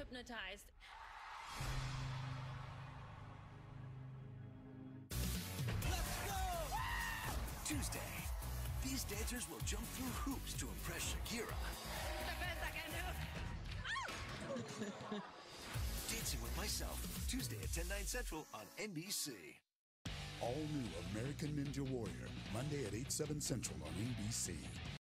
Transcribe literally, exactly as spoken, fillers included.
hypnotized. Let's go! Tuesday, these dancers will jump through hoops to impress Shakira. The best I can do. Dancing with Myself, Tuesday at ten, nine Central on N B C. All new American Ninja Warrior, Monday at eight, seven Central on N B C.